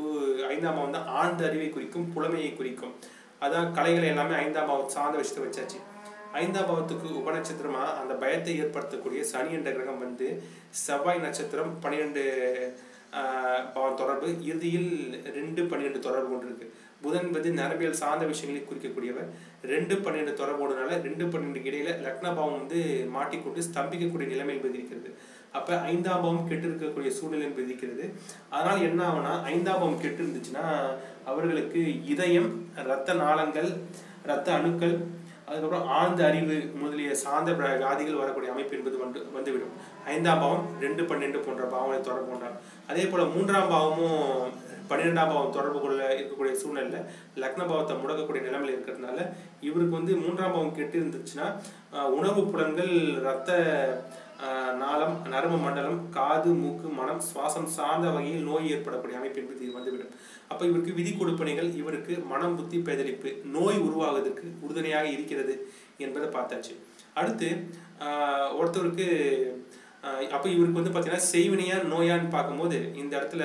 பாவம் தான் ஆழ்ந்த அறிவை குறிக்கும், புலமையை குறிக்கும். அதான் கலைகளை எல்லாமே 5ஆம் பாவம் சார்ந்த விஷயத்தை வச்சாச்சு. 5ஆம் பாவத்துக்கு உபநட்சத்திரமா அந்த பயத்தை ஏற்படுத்தக்கூடிய சனி என்ற கிரகம் வந்து செவ்வாய் நட்சத்திரம் 12 பாவம் தொடர்பு, இறுதியில் 2, 12 தொடர்பு கொண்டிருக்கு. புதன் என்பது நரம்பியல் சார்ந்த விஷயங்களை குறிக்கக்கூடியவர். 2, 12 தொடர்போடுனால 2, 12 இடையில லக்ன பாவம் வந்து மாட்டிக்கொண்டு ஸ்தம்பிக்கக்கூடிய நிலைமை என்பது இருக்கிறது. அப்ப 5ஆம் பாவம் கெட்டு இருக்கக்கூடிய சூழ்நிலை என்பது இருக்கிறது. அதனால என்ன ஆகும்னா 5ஆம் பாவம் கெட்டு இருந்துச்சுன்னா அவர்களுக்கு இதயம், இரத்த நாளங்கள், இரத்த அணுக்கள், அதுக்கப்புறம் ஆழ்ந்த அறிவு முதலிய சார்ந்த வியாதிகள் வரக்கூடிய அமைப்பு என்பது வந்துவிடும். 5ஆம் பாவம் 2, 12 போன்ற பாவங்களை தொடர்பு கொண்டார். அதே போல 3ஆம் பாவமும் 12ஆம் பாவம் தொடர்பு கொள்ள இருக்கக்கூடிய சூழ்நிலை லக்ன பாவத்தை முடக்கக்கூடிய நிலைமையில் இருக்கிறதுனால இவருக்கு வந்து 3ஆம் பாவம் கெட்டு இருந்துச்சுன்னா உணவு புலன்கள், இரத்த நாளம், நரம்பு மண்டலம், காது, மூக்கு, மனம், சுவாசம் சார்ந்த வகையில் நோய் ஏற்படக்கூடிய அமைப்பு என்பது வந்துவிடும். அப்ப இவருக்கு விதி கொடுப்பனைகள் இவருக்கு மனம், புத்தி பேதலிப்பு நோய் உருவாவதற்கு உறுதுணையாக இருக்கிறது என்பதை பார்த்தாச்சு. அடுத்து ஒருத்தருக்கு அப்போ இவருக்கு வந்து பார்த்தீங்கன்னா செய்வினையா நோயான்னு பார்க்கும்போது இந்த இடத்துல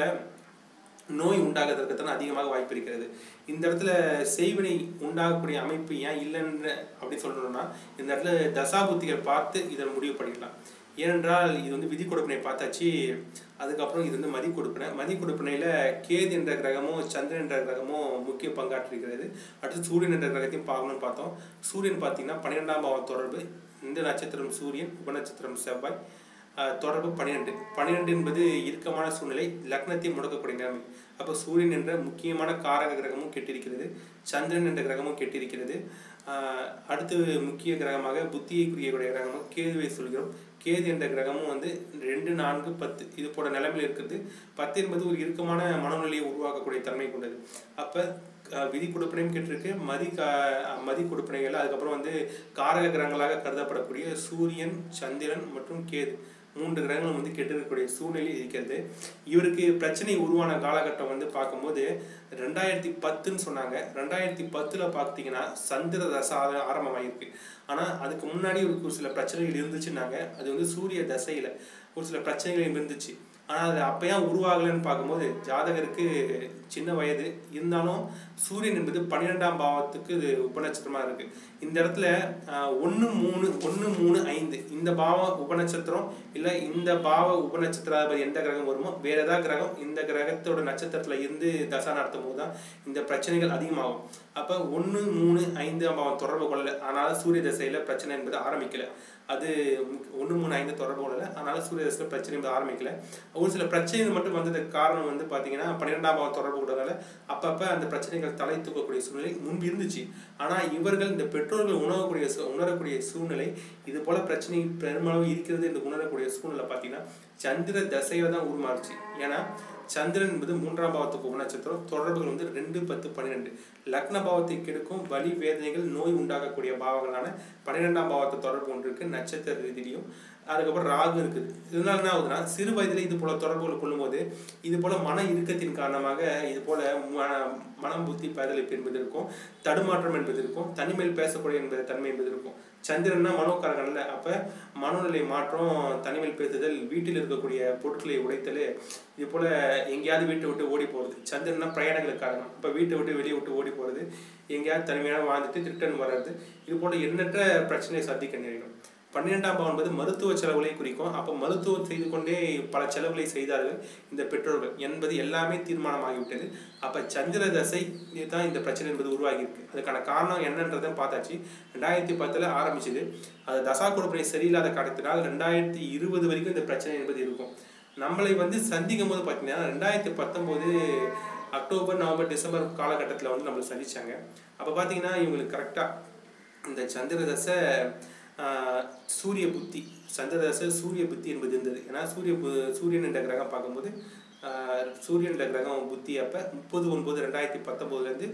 நோய் உண்டாகிறதுக்கு தான் அதிகமாக வாய்ப்பு இருக்கிறது. இந்த இடத்துல செய்வினை உண்டாகக்கூடிய அமைப்பு ஏன் இல்லைன்ற அப்படி சொல்லணும்னா இந்த இடத்துல தசாபுத்திகள் பார்த்து இதை முடிவு பண்ணிக்கலாம். ஏனென்றால் இது வந்து விதி கொடுப்பினை பார்த்தாச்சு. அதுக்கப்புறம் இது வந்து மதி கொடுப்பினை. மதி கொடுப்பினையில் கேது என்ற கிரகமும் சந்திரன் என்ற கிரகமும் முக்கிய பங்காற்றிருக்கிறது. அடுத்து சூரியன் என்ற கிரகத்தையும் பார்க்கணும்னு பார்த்தோம். சூரியன் பார்த்தீங்கன்னா 12ஆம் பாவம் தொடர்பு. இந்த நட்சத்திரம் சூரியன், உபநட்சத்திரம் செவ்வாய், தொடர்பு 12. 12 என்பது இறுக்கமான சூழ்நிலை, லக்னத்தை முடக்கக்கூடிய நிலைமை. அப்போ சூரியன் என்ற முக்கியமான காரக கிரகமும் கெட்டிருக்கிறது, சந்திரன் என்ற கிரகமும் கெட்டிருக்கிறது. அடுத்து முக்கிய கிரகமாக புத்தியை குறியக்கூடிய கிரகமும் கேதுவை சொல்கிறோம். கேது என்ற கிரகமும் வந்து 2, 4, 10 இது போல நிலைமையில் இருக்கிறது. 10 என்பது ஒரு இறுக்கமான மனநிலையை உருவாக்கக்கூடிய தன்மை கொண்டது. அப்போ விதி கொடுப்பினையும் கெட்டிருக்கு, மதி கொடுப்பினைகள். அதுக்கப்புறம் வந்து காரக கிரகங்களாக கருதப்படக்கூடிய சூரியன், சந்திரன் மற்றும் கேது 3 கிரகங்களும் வந்து கெட்டிருக்கக்கூடிய சூழ்நிலை இருக்கிறது. இவருக்கு பிரச்சனை உருவான காலகட்டம் வந்து பார்க்கும்போது 2010ன்னு சொன்னாங்க. 2010ல் பார்த்தீங்கன்னா சந்திர தசை ஆரம்பமாயிருக்கு. ஆனால் அதுக்கு முன்னாடி இவருக்கு ஒரு சில பிரச்சனைகள் இருந்துச்சுன்னாங்க. அது வந்து சூரிய தசையில் ஒரு சில பிரச்சனைகள் இருந்துச்சு. ஆனால் அது அப்போ ஏன் உருவாகலைன்னு பார்க்கும்போது ஜாதகருக்கு சின்ன வயது இருந்தாலும் சூரியன் என்பது 12ஆம் பாவத்துக்கு இது உபநட்சத்திரமாக இருக்குது. இந்த இடத்துல 1, 3, 1, 3, 5 இந்த பாவ உபநட்சத்திரம் இல்லை இந்த பாவ உபநட்சத்திராதிபதி எந்த கிரகம் வருமோ வேற ஏதாவது கிரகம் இந்த கிரகத்தோட நட்சத்திரத்தில் இருந்து தசா நடத்தும் போது தான் இந்த பிரச்சனைகள் அதிகமாகும். அப்போ 1, 3, 5ஆம் பாவம் தொடர்பு கொள்ளலை, ஆனால் சூரிய தசையில் பிரச்சனை என்பது ஆரம்பிக்கலை. அது 1, 3, 5 தொடர்பு கொள்ளலை, அதனால சூரிய தசையில் பிரச்சனை என்பது ஆரம்பிக்கலை. ஒரு சில பிரச்சனைகள் மட்டும் வந்ததுக்கு காரணம் வந்து பார்த்தீங்கன்னா 12ஆம் பாவம் தொடர்பு கொண்டதால அப்பப்போ அந்த பிரச்சனைகள் தலை தூக்கக்கூடிய சூழ்நிலை முன்பு இருந்துச்சு. ஆனால் இவர்கள் இந்த பெற்றோர்கள் உணரக்கூடிய சூழ்நிலை இது போல பிரச்சனை பெருமளவு இருக்கிறது என்று உணரக்கூடிய சூழ்நிலை பார்த்தீங்கன்னா சந்திர தசையில தான் உருமாறுச்சு. ஏன்னா சந்திரன் என்பது 3ஆம் பாவத்துக்கு உபநட்சத்திரம். தொடர்புகள் வந்து 2, 10, 12 லக்ன பாவத்தை கெடுக்கும் வலி வேதனைகள் நோய் உண்டாகக்கூடிய பாவங்களான 12ஆம் பாவத்தை தொடர்பு கொண்டு இருக்கு நட்சத்திர ரீதியிலையும். அதுக்கப்புறம் ராகு இருக்குது. இதனால என்ன ஆகுதுன்னா சிறு வயதில் இது போல தொடர்புகளை கொள்ளும்போது இது போல மன இறுக்கத்தின் காரணமாக இது போல மனம் புத்தி பேதலிப்பு என்பது இருக்கும், தடுமாற்றம் என்பது இருக்கும், தனிமையில் பேசக்கூடிய தன்மை என்பது இருக்கும். சந்திரன்னா மனோகாரகன்ல, அப்ப மனோநிலை மாற்றம், தனிமையில் பேசுதல், வீட்டில் இருக்கக்கூடிய பொருட்களை உடைத்தல், இது போல எங்கேயாவது வீட்டை விட்டு ஓடி போறது. சந்திரன்னா பிரயாணங்களுக்கு காரணம். இப்ப வீட்டை விட்டு வெளியே விட்டு ஓடி போறது, எங்கேயாவது தனிமையாக வாழ்ந்துட்டு ரிட்டர்ன் வர்றது, இது போல எண்ணற்ற பிரச்சனையை சந்திக்க நேரிடும். 12ஆம் பாவம் என்பது மருத்துவ செலவுகளை குறிக்கும். அப்போ மருத்துவம் செய்து கொண்டே பல செலவுகளை செய்தார்கள் இந்த பெற்றோர்கள் என்பது எல்லாமே தீர்மானமாகிவிட்டது. அப்போ சந்திர தசை தான் இந்த பிரச்சனை என்பது உருவாகியிருக்கு. அதுக்கான காரணம் என்னன்றதை பார்த்தாச்சு. 2010ல் ஆரம்பிச்சது. அது தசா கொடுப்பனை சரியில்லாத காரணத்தினால் 2020 வரைக்கும் இந்த பிரச்சனை என்பது இருக்கும். நம்மளை வந்து சந்திக்கும் போது பார்த்தீங்கன்னா 2019 அக்டோபர், நவம்பர், டிசம்பர் காலகட்டத்தில் வந்து நம்மளை சந்திச்சாங்க. அப்போ பார்த்தீங்கன்னா இவங்களுக்கு கரெக்டாக இந்த சந்திர தசை சூரிய புத்தி, சந்திரதசை சூரிய புத்தி என்பது இருந்தது. ஏன்னா சூரியன் என்ற கிரகம் பார்க்கும்போது சூரியன் என்ற கிரகம் புத்தி அப்போ 30/9/2019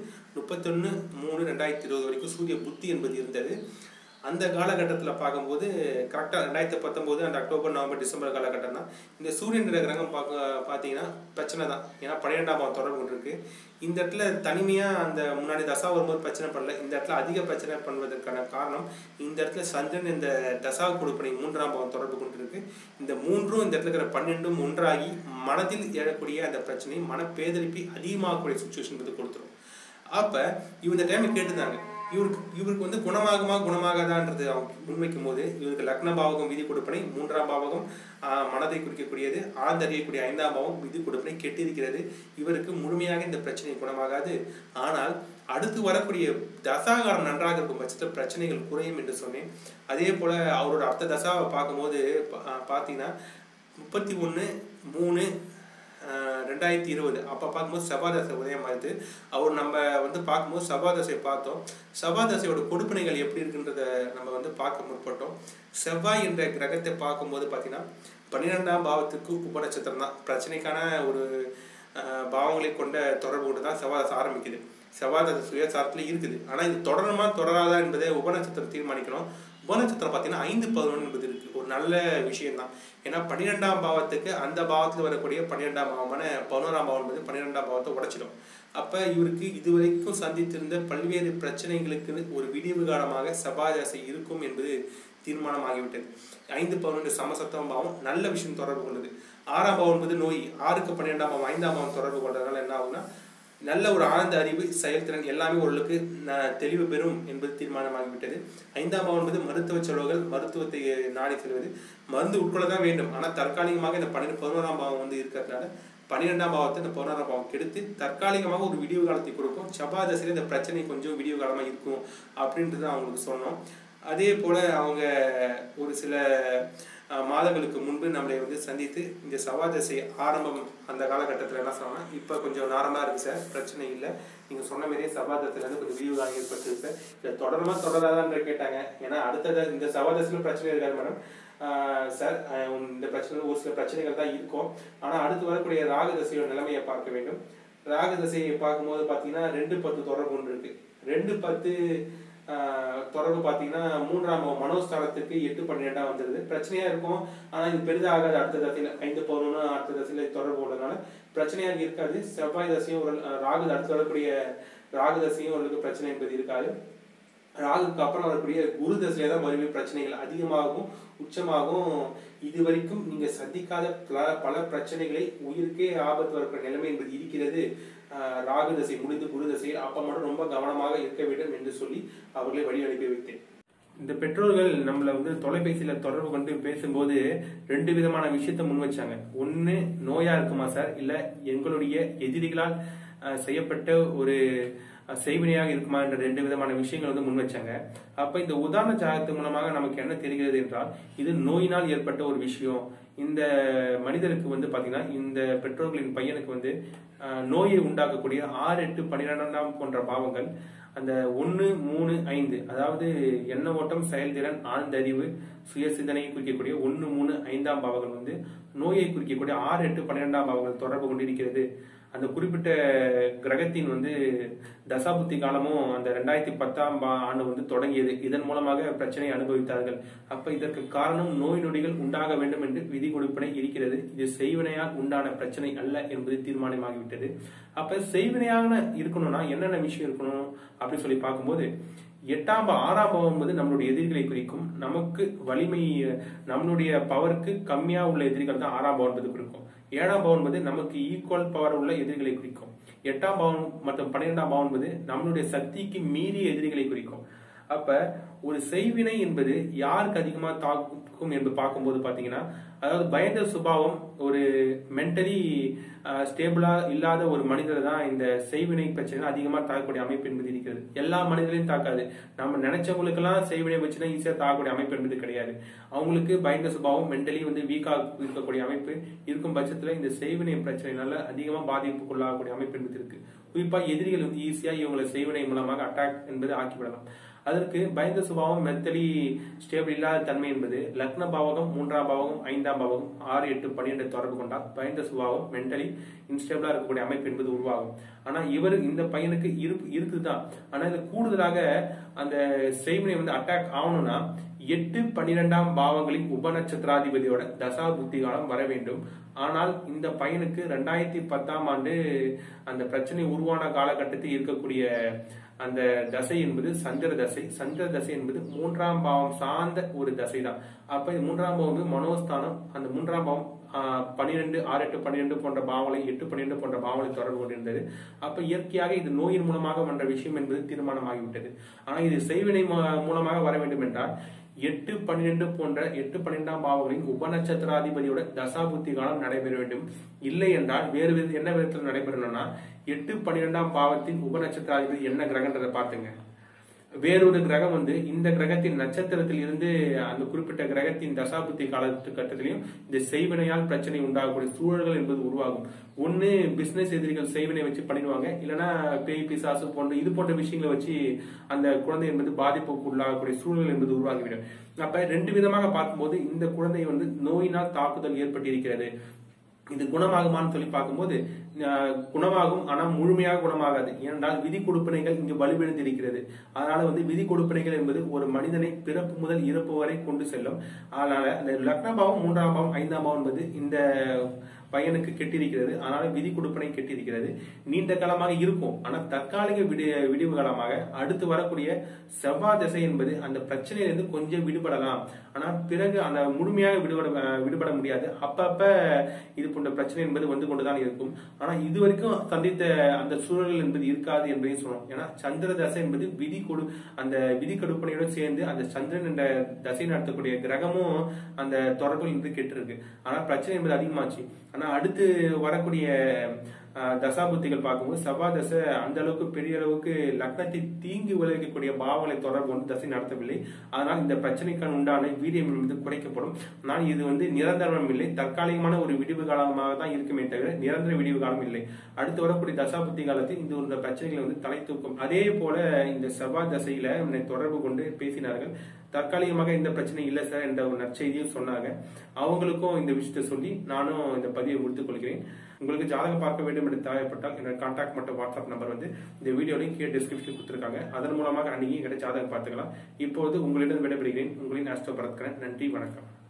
31/3/2020 வரைக்கும் சூரிய புத்தி என்பது இருந்தது. அந்த காலகட்டத்தில் பார்க்கும்போது கரெக்டாக 2019 அந்த அக்டோபர், நவம்பர், டிசம்பர் காலகட்டம் தான். இந்த சூரியன் கிரகம் பார்த்தீங்கன்னா பிரச்சனை தான். ஏன்னா 12ஆம் பாவம் தொடர்பு கொண்டு இருக்கு. இந்த இடத்துல தனிமையாக அந்த முன்னாடி தசா வரும்போது பிரச்சனை பண்ணல. இந்த இடத்துல அதிக பிரச்சனை பண்ணுவதற்கான காரணம் இந்த இடத்துல சந்திரன் இந்த தசா கொடுப்பனை 3ஆம் பாவம் தொடர்பு கொண்டு இருக்கு. இந்த 3ம் இந்த இடத்துல இருக்கிற 12ம் ஒன்றாகி மனதில் எழக்கூடிய அந்த பிரச்சனை மனப்பேதரிப்பி அதிகமாகக்கூடிய சுச்சுவேஷன் வந்து கொடுத்துரும். அப்போ இந்த டைம் கேட்டுதாங்க இவருக்கு வந்து குணமாகாதான்றது அவங்க முன்வைக்கும் போது இவருக்கு லக்ன பாவகம் விதி கொடுப்பனை, 3ஆம் பாவகம் மனதை குறிக்கக்கூடியது, ஆழ்ந்தறியக்கூடிய 5ஆம் பாவம் விதி கொடுப்பனை கெட்டிருக்கிறது. இவருக்கு முழுமையாக இந்த பிரச்சனை குணமாகாது. ஆனால் அடுத்து வரக்கூடிய தசாகாரம் நன்றாக இருக்கும் பட்சத்தில் பிரச்சனைகள் குறையும் என்று சொன்னேன். அதே போல அவரோட அர்த்த தசாவை பார்க்கும்போது பார்த்தீங்கன்னா 31/3/2020 அப்போ பார்க்கும்போது செவ்வாதசை உதயமாகுது. அவர் நம்ம வந்து பார்க்கும்போது செவ்வாதசை பார்த்தோம். செவ்வாதசையோட கொடுப்பினைகள் எப்படி இருக்குன்றத நம்ம வந்து பார்க்க முற்பட்டோம். செவ்வாய் என்ற கிரகத்தை பார்க்கும்போது பார்த்தீங்கன்னா 12ஆம் பாவத்துக்கு உபநட்சத்திரம் தான். பிரச்சனைக்கான ஒரு பாவங்களை கொண்ட தொடர்பு கொண்டு தான் செவ்வாதசை ஆரம்பிக்குது. செவ்வாதசை சுயசாரத்தில் இருக்குது. ஆனால் இது தொடருமா தொடராதா என்பதை உபநட்சத்திரம் தீர்மானிக்கணும். உபநட்சத்திரம் பார்த்தீங்கன்னா 5/11 என்பது இருக்கு. ஒரு நல்ல விஷயம் தான். ஏன்னா 12ஆம் பாவத்துக்கு அந்த பாவத்தில் வரக்கூடிய 12ஆம் பாவமான 11ஆம் பாவம் என்பது 12ஆம் பாவத்தை உடைச்சிடும். அப்ப இவருக்கு இதுவரைக்கும் சந்தித்திருந்த பல்வேறு பிரச்சனைகளுக்கு ஒரு விடிவு காலமாக செவ்வாய் தசை இருக்கும் என்பது தீர்மானமாகிவிட்டது. 5-11 சமசப்தம பாவம் நல்ல விஷயம் தொடர்பு கொண்டது. 6ஆம் பாவம் என்பது நோய், 6க்கு 12ஆம் பாவம் 5ஆம் பாவம் தொடர்பு கொண்டதுனால என்ன ஆகும்னா நல்ல ஒரு ஆழ்ந்த அறிவு, செயல்திறன் எல்லாமே ஓரளவுக்கு தெளிவு பெறும் என்பது தீர்மானமாகிவிட்டது. 5ஆம் பாவம் என்பது மருத்துவ செலவுகள், மருத்துவத்தை நாடி செல்வது, மருந்து உட்கொள்ளதான் வேண்டும். ஆனால் தற்காலிகமாக இந்த 11ஆம் பாவம் வந்து இருக்கிறதுனால 12ஆம் பாவத்தை இந்த 11ஆம் பாவம் கெடுத்து தற்காலிகமாக ஒரு விடிவு காலத்தை கொடுக்கும். செவ்வாய் தசையில இந்த பிரச்சனை கொஞ்சம் விடிவு காலமா இருக்கும் அப்படின்றது அவங்களுக்கு சொன்னோம். அதே போல அவங்க ஒரு சில மாதங்களுக்கு முன்பு நம்மளை வந்து சந்தித்து இந்த செவ்வாய் தசை ஆரம்பம் அந்த காலகட்டத்தில் என்ன சொன்னா இப்போ கொஞ்சம் நார்மலா இருக்கு சார், பிரச்சனை இல்லை, நீங்க சொன்ன மாதிரியே செவ்வாய் தசையில இருந்து கொஞ்சம் விடிவு காலம் ஏற்பட்டு சார், இதை தொடருமா தொடராதான்ற கேட்டாங்க. ஏன்னா அடுத்த இந்த செவ்வாய் தசையில பிரச்சனை இருக்காது மேடம் சார், இந்த பிரச்சனை ஒரு சில பிரச்சனைகள் தான் இருக்கும். ஆனா அடுத்து வரக்கூடிய ராகு தசையோட நிலைமையை பார்க்க வேண்டும். ராகு தசையை பார்க்கும்போது பாத்தீங்கன்னா 2-10 தொடர்பு ஒன்று இருக்கு. 2-10 தொடர்பு பாத்தீங்கன்னா 3ஆம் மனோஸ்தானத்துக்கு 8-12 வந்துருது. பிரச்சனையா இருக்கும். ஆனா இது பெரிதாகாது. அடுத்த தசையில 5-11 அடுத்த தசையில தொடர்பு உள்ளதுனால பிரச்சனையாக இருக்காது. செவ்வாய் தசையும் ஒரு ராகு அடுத்து வரக்கூடிய ராகு தசையும் ஒரு பிரச்சனை என்பது இருக்காது. ராகுக்கு அப்புறம் வரக்கூடிய குரு தசையில தான் மறுபடியும் பிரச்சனைகள் அதிகமாகும், உச்சமாகும். இதுவரைக்கும் நீங்க சந்திக்காத பல பிரச்சனைகளை, உயிருக்கே ஆபத்து வரக்கூடிய நிலைமை என்பது இருக்கிறது. ராகு தசை முடிந்து குரு தசையில் அப்ப மட்டும் ரொம்ப கவனமாக இருக்க வேண்டும் என்று சொல்லி அவர்களை வழி அனுப்பி வைத்தேன். இந்த பெற்றோர்கள் நம்மள வந்து தொலைபேசியில தொடர்பு கொண்டு பேசும்போது 2 விதமான விஷயத்த முன் வச்சாங்க. ஒண்ணு, நோயா இருக்குமா சார், இல்ல எங்களுடைய எதிரிகளால் செய்யப்பட்ட ஒரு செய்வினையாக இருக்குமா என்ற 2 விதமான விஷயங்கள் வந்து முன் வச்சாங்க. அப்ப இந்த உதாரண ஜாதகத்து மூலமாக நமக்கு என்ன தெரிகிறது என்றால், இது நோயினால் ஏற்பட்ட ஒரு விஷயம். இந்த மனிதருக்கு வந்து பாத்தீங்கன்னா இந்த பெற்றோர்களின் பையனுக்கு வந்து நோயை உண்டாக்கக்கூடிய 6, 8, 12 போன்ற பாவங்கள், அந்த 1, 3, 5 அதாவது எண்ண ஓட்டம், செயல்திறன், ஆழ்ந்த அறிவு, சுய சிந்தனையை குறிக்கக்கூடிய 1, 3, 5ஆம் பாவங்கள் வந்து நோயை குறிக்கக்கூடிய 6, 8, 12ஆம் பாவங்கள் தொடர்பு கொண்டிருக்கிறது. அந்த குறிப்பிட்ட கிரகத்தின் வந்து தசாபுத்தி காலமும் அந்த 2010ஆம் ஆண்டு வந்து தொடங்கியது. இதன் மூலமாக பிரச்சனை அனுபவித்தார்கள். அப்ப இதற்கு காரணம் நோய் நொடிகள் உண்டாக வேண்டும் என்று விதி கொடுப்பனை இருக்கிறது. இது செய்வினையால் உண்டான பிரச்சனை அல்ல என்பது தீர்மானமாகிவிட்டது. அப்ப செய்வினையாக இருக்கணும்னா என்னென்ன விஷயம் இருக்கணும் அப்படின்னு சொல்லி பார்க்கும்போது, 8ஆம் 6ஆம் பாவம் என்பது நம்மளுடைய எதிரிகளை குறிக்கும். நமக்கு வலிமை, நம்மளுடைய பவருக்கு கம்மியா உள்ள எதிரிகள் தான் 6ஆம் பாவம் என்பது குறிக்கும். 7ஆம் பாவம் என்பது நமக்கு ஈக்குவல் பவர் உள்ள எதிரிகளை குறிக்கும். 8ஆம் பாவம் மற்றும் 12ஆம் பாவம் என்பது நம்மளுடைய சக்திக்கு மீறிய எதிரிகளை குறிக்கும். அப்ப ஒரு செய்வினை என்பது யாருக்கு அதிகமா தாக்கும் என்று பார்க்கும்போது பாத்தீங்கன்னா, அதாவது பயந்த சுபாவம், ஒரு மென்டலி ஸ்டேபிளா இல்லாத ஒரு மனிதர் தான் இந்த செய்வினை பிரச்சனை அதிகமா தாக்கக்கூடிய அமைப்பு என்பது இருக்கிறது. எல்லா மனிதர்களையும் தாக்காது. நம்ம நினைச்சவங்களுக்கெல்லாம் செய்வினை வச்சுன்னா ஈஸியா தாக்கக்கூடிய அமைப்பு என்பது கிடையாது. அவங்களுக்கு பயந்த சுபாவம், மென்டலி வந்து வீக்கா இருக்கக்கூடிய அமைப்பு இருக்கும் பட்சத்துல இந்த செய்வினை பிரச்சனைனால அதிகமா பாதிப்புக்குள்ளாகக்கூடிய அமைப்பு என்பது இருக்கு. குறிப்பா எதிரிகள் வந்து ஈஸியா இவங்களை செய்வினை மூலமாக அட்டாக் என்பது ஆக்கிவிடலாம். அதற்கு பயந்த சுபாவம், மென்டலி ஸ்டேபிள் இல்லாத தன்மை என்பது லக்ன பாவகம், 3ஆம் பாவகம், 5ஆம் பாவகம், 6, 8, 12 தொடர்பு கொண்டால் பயந்த சுபாவம், மென்டலி இன்ஸ்டேபிளா இருக்கக்கூடிய அமைப்பு என்பது உருவாகும். ஆனா இவர் இந்த பையனுக்கு இருக்குதுதான். ஆனா இது கூடுதலாக அந்த செய்வினை வந்து அட்டாக் ஆகணும்னா 8, 12ஆம் பாவங்களின் உபநட்சத்திராதிபதியோட தசா புத்தி காலம் வர வேண்டும். ஆனால் இந்த பையனுக்கு 2010ஆம் ஆண்டு அந்த பிரச்சனை உருவான காலகட்டத்தில் இருக்கக்கூடிய அந்த தசை என்பது சந்திர தசை. சந்திர தசை என்பது 3ஆம் பாவம் சார்ந்த ஒரு தசை தான். அப்ப 3ஆம் பாவம் மனோஸ்தானம். அந்த 3ஆம் பாவம் 12, 6, 8, 12 போன்ற பாவங்களை, 8, 12 போன்ற பாவங்களை தொடர்பு கொண்டிருந்தது. அப்ப இயற்கையாக இது நோயின் மூலமாக வந்த விஷயம் என்பது தீர்மானமாகிவிட்டது. ஆனா இது செய்வினை மூலமாக வர வேண்டும் என்றால் 8, 12 போன்ற 8, 12ஆம் பாவங்களின் உபநட்சத்திராதிபதியோட தசாபுத்தி காலம் நடைபெற வேண்டும். இல்லை என்றால் வேறு என்ன விதத்தில் நடைபெறணும்னா 8, 12ஆம் பாவத்தின் உபநட்சத்திராதிபதி என்ன கிரகன்றதை பார்த்துங்க. வேறொரு கிரகம் வந்து இந்த கிரகத்தின் நட்சத்திரத்தில் இருந்து அந்த குறிப்பிட்ட கிரகத்தின் தசாபுத்தி காலகட்டத்திலையும் இந்த செய்வினையால் பிரச்சனை உண்டாகக்கூடிய சூழல்கள் என்பது உருவாகும். ஒண்ணு பிசினஸ் எதிரிகள் செய்வினை வச்சு பண்ணிடுவாங்க, இல்லைன்னா பேய் பிசாசு போன்ற இது போன்ற விஷயங்களை வச்சு அந்த குழந்தை என்பது பாதிப்புக்கு உள்ளாகக்கூடிய சூழல் என்பது உருவாகிவிடும். அப்ப 2 விதமாக பார்க்கும்போது இந்த குழந்தை வந்து நோயினால் தாக்குதல் ஏற்பட்டிருக்கிறது. இது குணமாகுமான்னு சொல்லி பார்க்கும்போது குணமாகும், ஆனா முழுமையாக குணமாகாது. ஏனென்றால் விதி கொடுப்பினைகள் இங்கு வலுவிழந்திருக்கிறது. அதனால விதி கொடுப்பினைகள் என்பது ஒரு மனிதனை பிறப்பு முதல் இறப்பு வரை கொண்டு செல்லும். அதனால இந்த லக்னபாவம், 3ஆம் பாவம், 5ஆம் பாவம் என்பது இந்த பையனுக்கு கெட்டிருக்கிறது. அதனால விதி கொடுப்பனை கெட்டிருக்கிறது. நீண்ட காலமாக இருக்கும், ஆனா தற்காலிக விடிவு காலமாக அடுத்து வரக்கூடிய செவ்வாய் திசை என்பது அந்த பிரச்சனையிலிருந்து கொஞ்சம் விடுபடலாம். ஆனா பிறகு அந்த முழுமையாக விடுபட முடியாது. அப்பப்ப இது போன்ற பிரச்சனை என்பது வந்து கொண்டுதான் இருக்கும். ஆனா இதுவரைக்கும் சந்தித்த அந்த சூழல் என்பது இருக்காது என்பதையும் சொல்லணும். ஏன்னா சந்திர தசை என்பது அந்த விதி கடுப்பனையுடன் சேர்ந்து அந்த சந்திரன் என்ற தசை நடத்தக்கூடிய கிரகமும் அந்த தொடர்பில் இருந்து கெட்டு இருக்கு. ஆனா பிரச்சனை என்பது அதிகமாச்சு. ஆனா அடுத்து வரக்கூடிய தசாபுத்திகள் பார்க்கும்போது செவ்வாய் தசை அந்த அளவுக்கு பெரிய அளவுக்கு லக்னத்தை தீங்கு விளைவிக்கக்கூடிய பாவங்களை தொடர்பு கொண்டு தசை நடத்தவில்லை. அதனால் இந்த பிரச்சனைக்கான உண்டான வீரியம் என்பது குறைக்கப்படும். ஆனால் இது நிரந்தரம் இல்லை, தற்காலிகமான ஒரு விடிவு காலமாக தான் இருக்குமே தவிர நிரந்தர விடிவு காலம் இல்லை. அடுத்து வரக்கூடிய தசாபுத்தி காலத்தில் இந்த பிரச்சனைகளை தலை தூக்கும். அதே போல இந்த செவ்வாய் தசையில என்னை தொடர்பு கொண்டு பேசினார்கள். தற்காலிகமாக இந்த பிரச்சனை இல்லை சார் என்ற ஒரு நற்செய்தியும் சொன்னாங்க. அவங்களுக்கும் இந்த விஷயத்தை சொல்லி நானும் இந்த பதிவை முடித்துக் கொள்கிறேன். உங்களுக்கு ஜாதகம் பார்க்க வேண்டும் என்று தேவைப்பட்டால் என்னோட கான்டாக்ட் மற்றும் வாட்ஸ்அப் நம்பர் இந்த வீடியோலையும் கீழே டிஸ்கிரிப்ஷன் கொடுத்திருக்காங்க. அதன் மூலமாக அன்னைக்கு எங்கிட்ட ஜாதகம் பார்த்துக்கலாம். இப்போது உங்களிடம் விடைபெறுகிறேன். உங்களின் ஆஸ்ட்ரோ பரத்கரன். நன்றி, வணக்கம்.